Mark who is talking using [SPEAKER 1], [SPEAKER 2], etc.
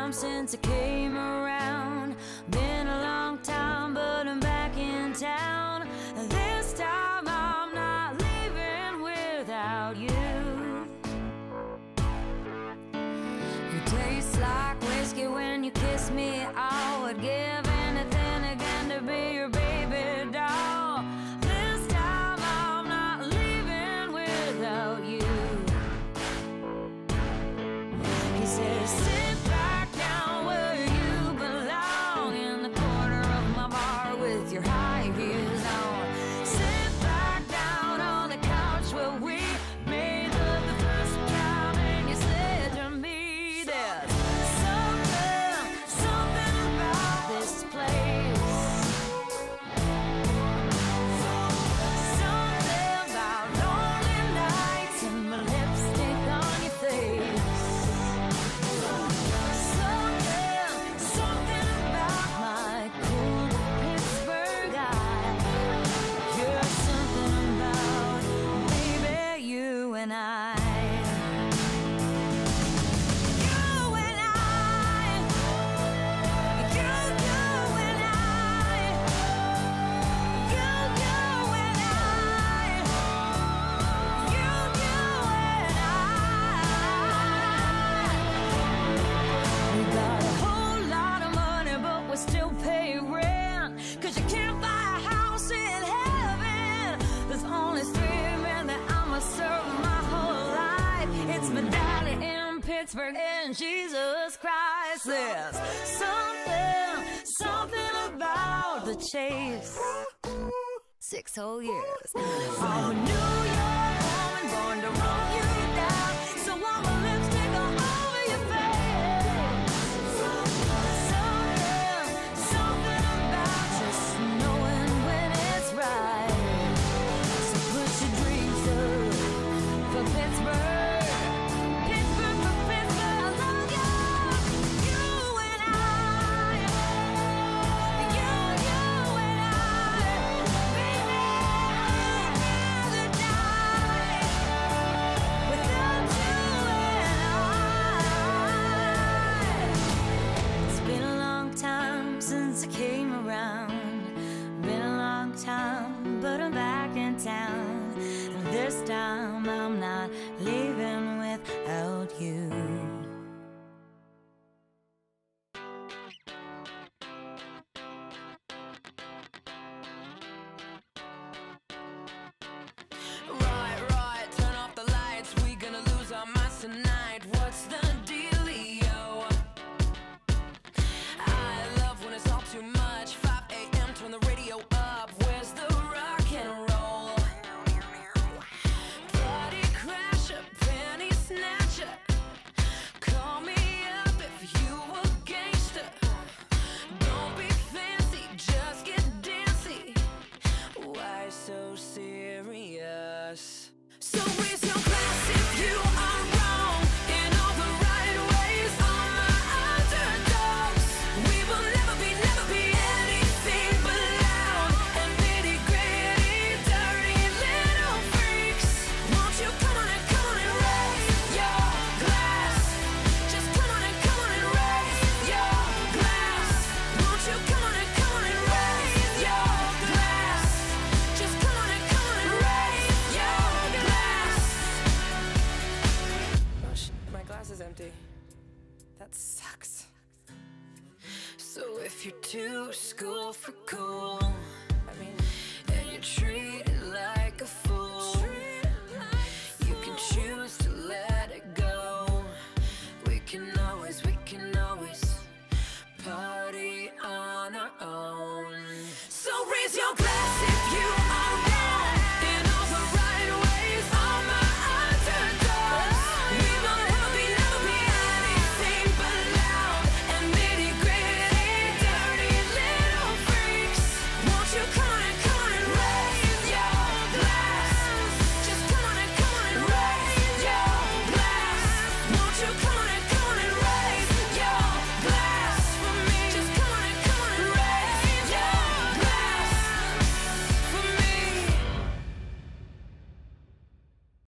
[SPEAKER 1] time since I came around. Been a long time, but I'm back in town. This time I'm not leaving without you. You taste like whiskey when you kiss me. I would give anything again to be your baby doll. This time I'm not leaving without you. He says, sit back down where you belong, in the corner of my bar with your high heels on. Sit back down on the couch where we made love the first time, and you said to me, there's something about this place. Something about lonely nights and my lipstick on your face. Something about my cool Pittsburgh eyes. You're something about, baby, you and I. You and I. You and I. You and I. You and I. We got a whole lot of money, but we still pay rent. 'Cause you can't buy a house in heaven. There's only 3 men that I'ma serve my whole life. It's my daddy in Pittsburgh and Jesus Christ. There's something about the chase. 6 whole years. I'm a New York woman born to roll you down. So I'm a lipstick all over your face. Something about just knowing when it's right. So put your dreams up for Pittsburgh. Pittsburgh for Pittsburgh. I love you. You and I. You and I. Baby, I'd rather die without you and I. It's been a long time since I came around. Been a long time, but I'm back in town. And this time I'm not leaving without you. Right, turn off the lights. We gonna lose our minds tonight. What's the dealio? I love when it's all too much. 5 a.m. turn the radio up. Where's the rock and roll? Party crasher, penny snatcher. Call me up if you a gangster. Don't be fancy, just get dancy. Why so serious? So raise your glass if you are wrong in all the right ways. On my underdogs, we will never be anything but loud and nitty gritty, dirty little freaks. Won't you come on and raise your glass? Just come on and raise your glass. Won't you come on and raise your glass? Just come on and raise your glass. Oh shit, my glass is empty. That sucks. So if you're too school for cool, and you're treated like a fool, you can choose to let it go. We can always party on our own. So raise your glass.